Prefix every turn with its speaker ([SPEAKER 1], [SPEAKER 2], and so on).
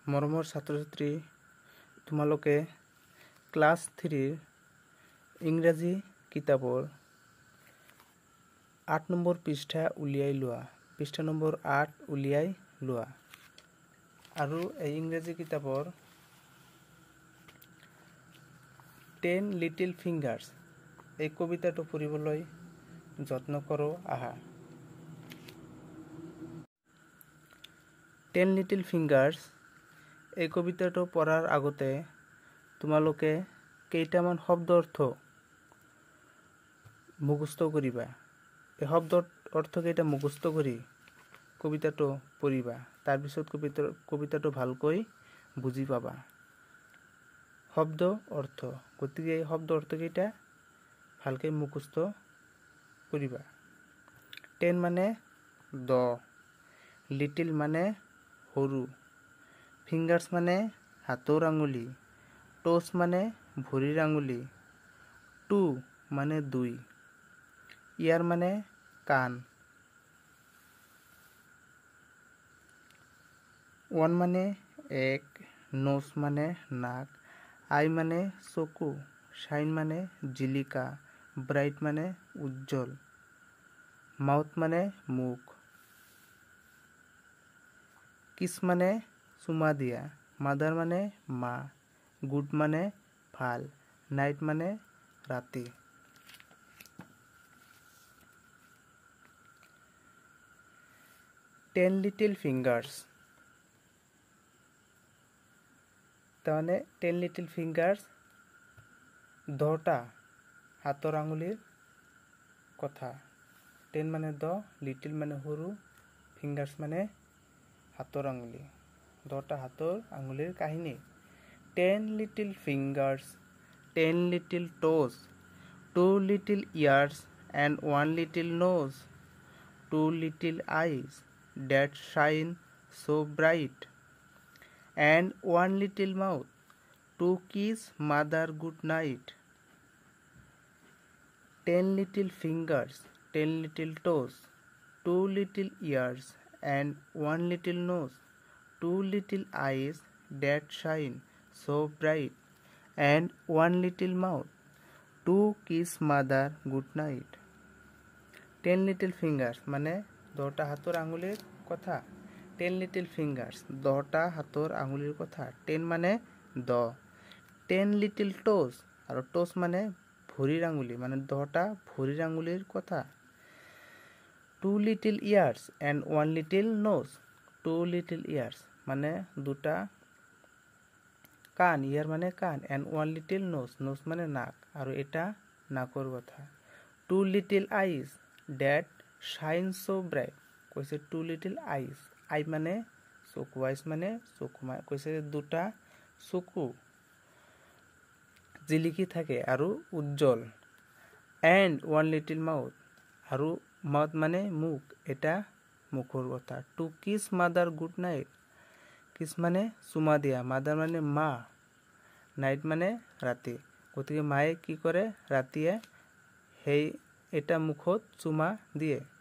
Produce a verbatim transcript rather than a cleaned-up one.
[SPEAKER 1] মৰমৰ ছাত্ৰ ছাত্ৰী তোমালোকে ক্লাছ থ্ৰীৰ ইংৰাজী কিতাপৰ আঠ নম্বৰ পৃষ্ঠা উলিয়াই লোৱা পৃষ্ঠা নম্বৰ আঠ উলিয়াই লোৱা আৰু এই ইংৰাজী কিতাপৰ টেন লিটিল ফিংগাৰ্ছ এই কবিতাটো পঢ়িবলৈ যত্ন কৰো আহা টেন লিটিল ফিংগাৰ্ছ এই কবিতাটো পঢ়াৰ আগতে তোমালোকে কেইটামান শব্দ অৰ্থ মুখস্থ কৰিবা এই শব্দৰ অৰ্থ কেইটা মুখস্থ কৰি কবিতাটো পঢ়িবা তাৰ পিছত কবিতাৰ কবিতাটো ভালকৈ বুজি পাবা শব্দ অৰ্থ গতিকে এই শব্দ অৰ্থ কেইটা ভালকৈ মুখস্থ কৰিবা টেন মানে দহ লিটিল মানে সৰু ফিংগাৰ্ছ মানে হাতৰ আঙুলি টোছ মানে ভৰিৰ আঙুলি টু মানে দুই ইয়াৰ মানে কাণ ওৱান মানে এক নোজ মানে নাক আই মানে চকু শাইন মানে জিলিকা ব্ৰাইট মানে উজ্জ্বল মাউথ মানে মুখ কিছ মানে চুমা দিয়া মাদাৰ মানে মা গুড মানে ভাল নাইট মানে ৰাতি টেন লিটিল ফিংগাৰ্ছ তাৰমানে টেন লিটিল ফিংগাৰ্ছ দহটা হাতৰ আঙুলিৰ কথা টেন মানে দহ লিটিল মানে সৰু ফিংগাৰ্ছ মানে হাতৰ আঙুলি দহটা হাতৰ আঙুলিৰ কাহিনী ten little fingers ten little toes two little ears and one little nose two little eyes that shine so bright and one little mouth to kiss mother good night ten little fingers ten little toes two little ears and one little nose two little eyes that shine so bright and one little mouth to kiss mother good night ten little fingers মানে দহটা হাতৰ আঙুলিৰ কথা ten little fingers দহটা হাতৰ আঙুলিৰ কথা ten মানে দহ টেন লিটিল টোজ আৰু টোজ মানে ভৰিৰ আঙুলি মানে দহটা ভৰিৰ আঙুলিৰ কথা two little ears and one little nose two little ears মানে দুটা কাণ ইয়াৰ মানে কাণ and one little nose nose মানে নাক আৰু এটা নাকৰ কথা two little eyes that shine so bright কৈছে টু লিটিল আইজ আই মানে চকু আইজ মানে চকু কৈছে দুটা চকু জিলিকি থাকে আৰু উজ্জ্বল এণ্ড ওৱান লিটিল মাউথ আৰু মাউথ মানে মুখ এটা মুখৰ কথা টু কিছ মাদাৰ গুড নাইট কিছ মানে চুমা দিয়া মাদাৰ মানে মা নাইট মানে ৰাতি গতিকে মায়ে কি কৰে ৰাতিয়ে সেই এটা মুখত চুমা দিয়ে